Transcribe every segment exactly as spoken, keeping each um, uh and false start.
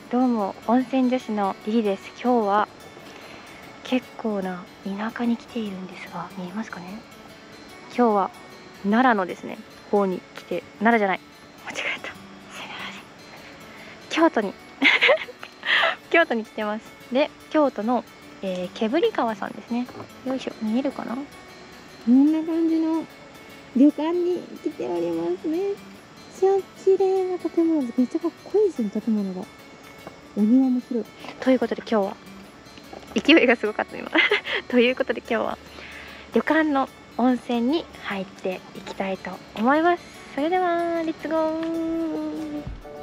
どうも温泉女子のリリです。今日は結構な田舎に来ているんですが、見えますかね。今日は奈良のですね方に来て、奈良じゃない、間違えた、すいません、京都に京都に来てます。で、京都の、えー、毛振川さんですね。よいしょ、見えるかな。こんな感じの旅館に来ておりますね。めっちゃ綺麗な建物です。めっちゃかっこいいですね、建物が。お庭も広い。ということで今日は勢いがすごかった今ということで今日は旅館の温泉に入っていきたいと思います。それではレッツゴー。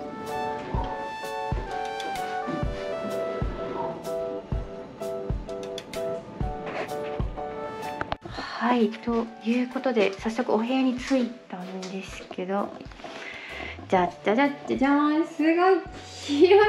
はい、ということで早速お部屋に着いたんですけど、じゃじゃじゃじゃじゃーん、すごい広いぞ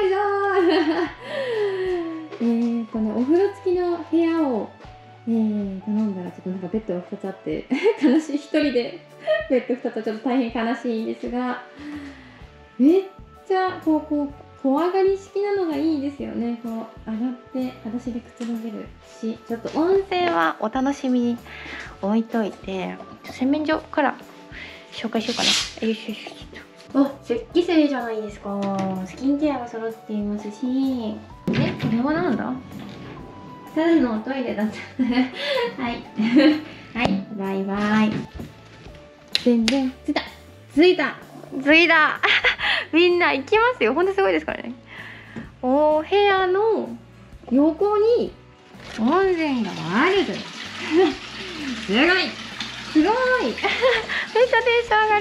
ーえっとね、お風呂付きの部屋を、えー、頼んだらちょっとなんかベッドがふたつあって悲しい、一人でベッドふたつはちょっと大変悲しいんですが、めっちゃこうこう小上がり式なのがいいですよね。こう上がって裸足でくつろげるし、ちょっと温泉はお楽しみに置いといて、洗面所から紹介しようかな。よいしょよいしょ。あ、石器製じゃないですか。スキンケアが揃っていますし、え、これはなんだ？ただのトイレだったはいはいバイバイ。全然ついたついたついたみんな行きますよ。ほんとすごいですからね。お部屋の横に温泉があるとすごいすごいめっちゃテンション上がる。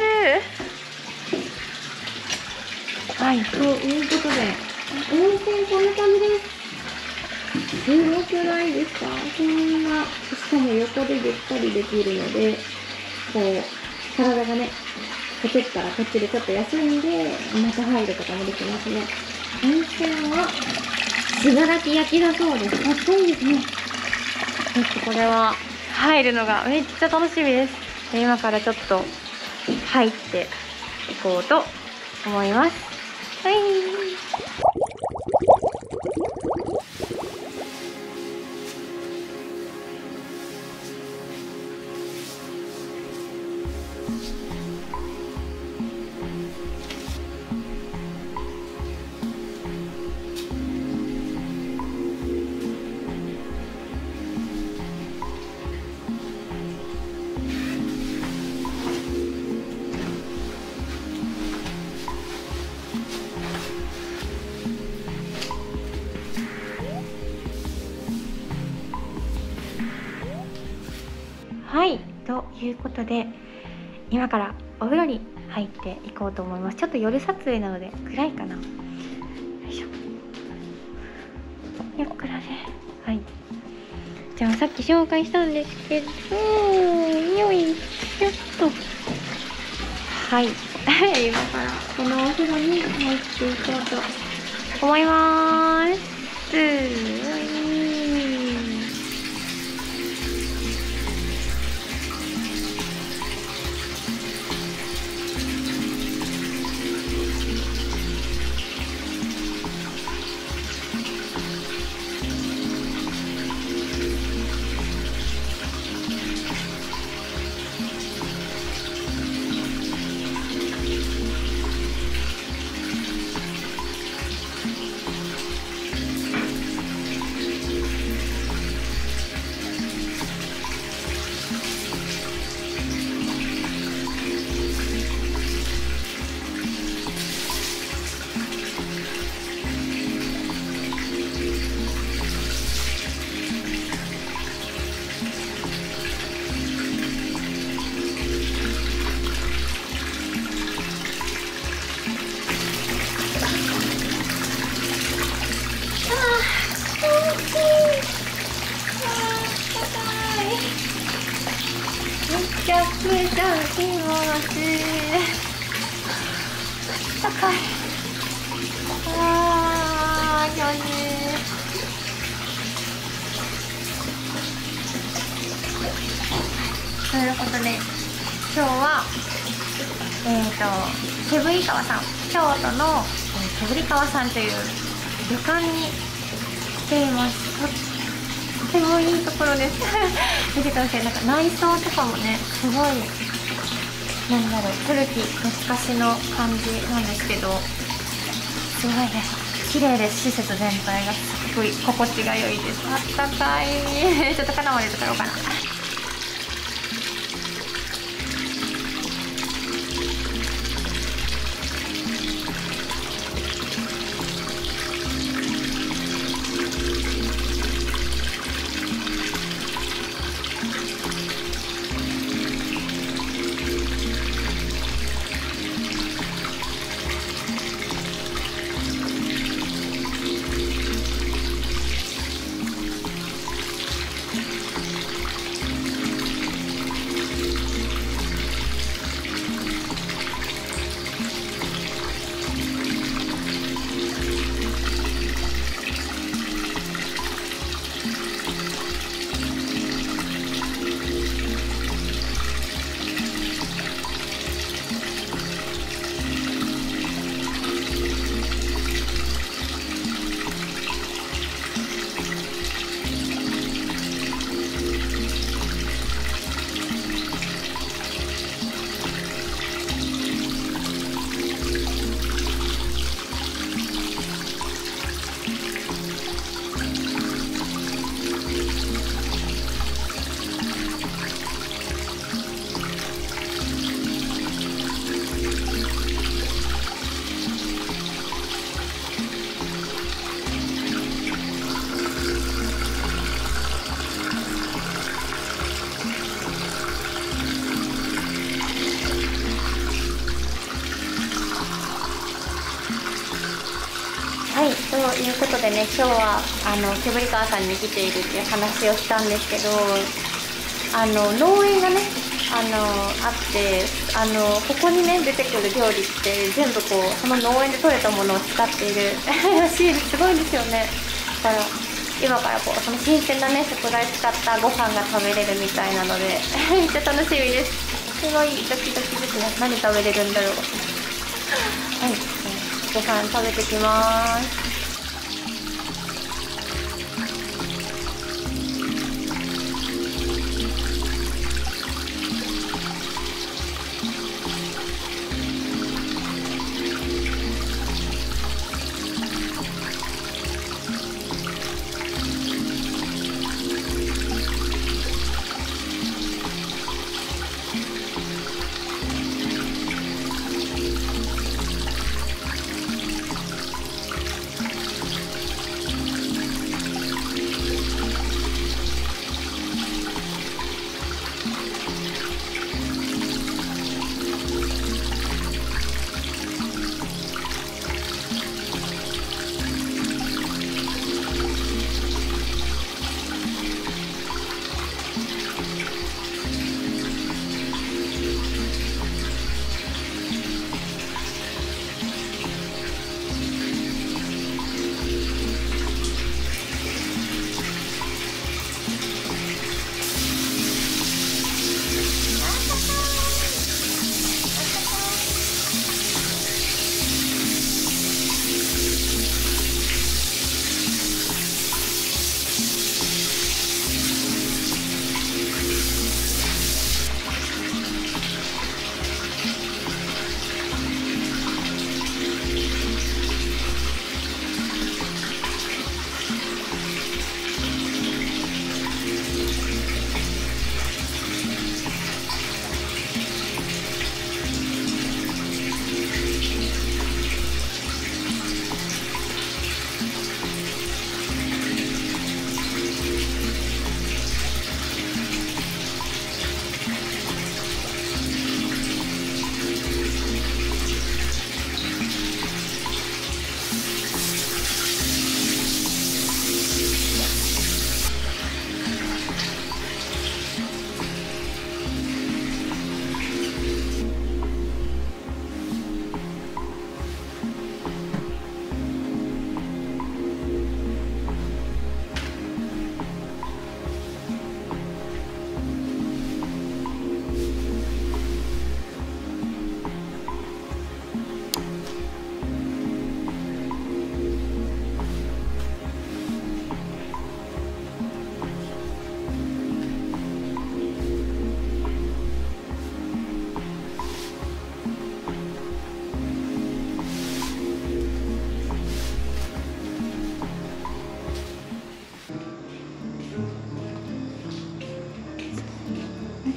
はい、ということで温泉こんな感じです。すごくないですか。こんな、しかも横でゆったりできるので、こう体がねこてったらこっちでちょっと休んでまた入ることもできますね。温泉は信楽焼だそうです。かっこいいですね。ちょっとこれは入るのがめっちゃ楽しみです。今からちょっと入っていこうと思います。はい。はい、ということで今からお風呂に入っていこうと思います。ちょっと夜撮影なので暗いかな。よいしょ。よっくらで、はい。じゃあさっき紹介したんですけど、よいしょっと。はい。今からこのお風呂に入っていこうと思います。めちゃくちゃ気持ちいい。高い。あー、気持ちいい。ということで今日はえっと毛振川さん、京都の毛振川さんという旅館に来ています。とってもいいところです。見てください。なんか内装とかもね、すごい、なんだろう、古き懐かしの感じなんですけど、すごいね、綺麗です。施設全体がすごい心地が良いです。あったかい。ちょっと金森で撮ろうかな。はい、ということでね、今日はあの毛振川さんに来ているっていう話をしたんですけど、あの農園がね、あのあって、あのここにね出てくる料理って全部こうその農園で採れたものを使っているらしいです。すごいですよね。だから今からこうその新鮮なね食材使ったご飯が食べれるみたいなのでめっちゃ楽しみです。すごいドキドキですね。何食べれるんだろう。はい、ご飯食べてきます。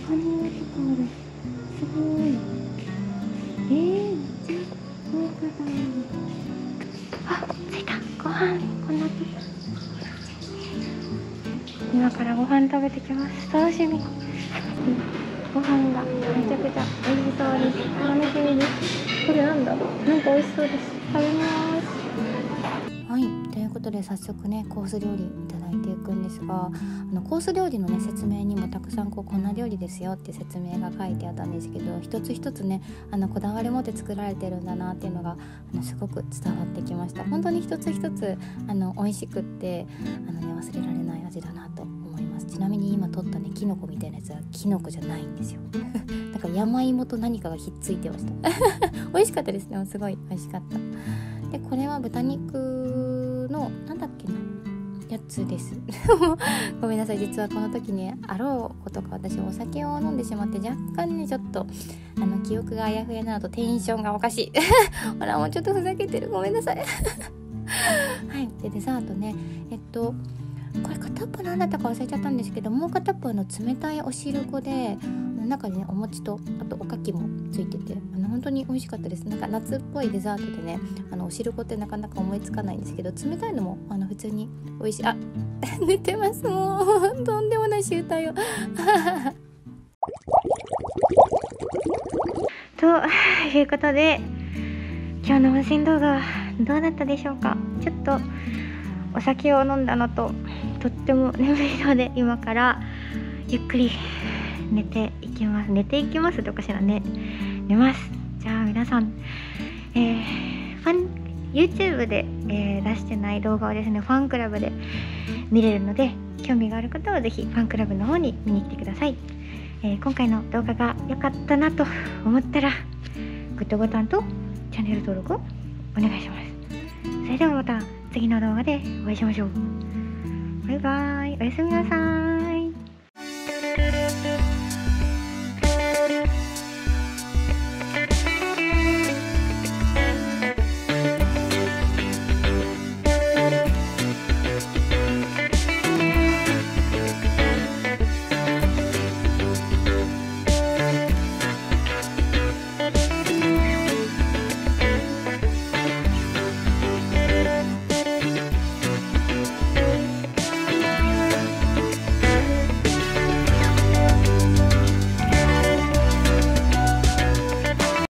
羽とかある。すごい。えー、めっちゃ豪華だ。あ、着いた。ご飯こんなとこ。今からご飯食べてきます。楽しみ。ご飯がめちゃくちゃ美味しそうです。楽しみです。これなんだろう。なんか美味しそうです。食べます。はい、ということで早速ねコース料理いただいていくんですが、あのコース料理のね説明にもたくさんこうこんな料理ですよって説明が書いてあったんですけど、一つ一つねあのこだわり持って作られてるんだなっていうのがあのすごく伝わってきました。本当に一つ一つあの美味しくってあの、ね、忘れられない味だなと思います。ちなみに今取ったねキノコみたいなやつはキノコじゃないんですよなんか山芋と何かがひっついてました美味しかったですね。すごい美味しかった。でこれは豚肉のなんだっけなやつですごめんなさい。実はこの時ねあろうことか私お酒を飲んでしまって若干ねちょっとあの記憶があやふやなのとテンションがおかしいほらもうちょっとふざけてる、ごめんなさいはい。でデザートねえっとこれ片っぽ何だったか忘れちゃったんですけど、もう片っぽの冷たいお汁粉で中にねお餅とあとおかきもついててあの本当に美味しかったです。なんか夏っぽいデザートでねあのお汁粉ってなかなか思いつかないんですけど、冷たいのもあの普通に美味しい。あ寝てます。もうとんでもない集大をということで今日の温泉動画はどうだったでしょうか。ちょっとお酒を飲んだのととっても眠いので今からゆっくり寝ていきます。寝ていきますっておかしいなね。寝ます。じゃあ皆さん、えー、ファン YouTube で、えー、出してない動画をですねファンクラブで見れるので、興味がある方はぜひファンクラブの方に見に来てください。えー、今回の動画が良かったなと思ったらグッドボタンとチャンネル登録をお願いします。それではまた次の動画でお会いしましょう。バイバイ。おやすみなさい。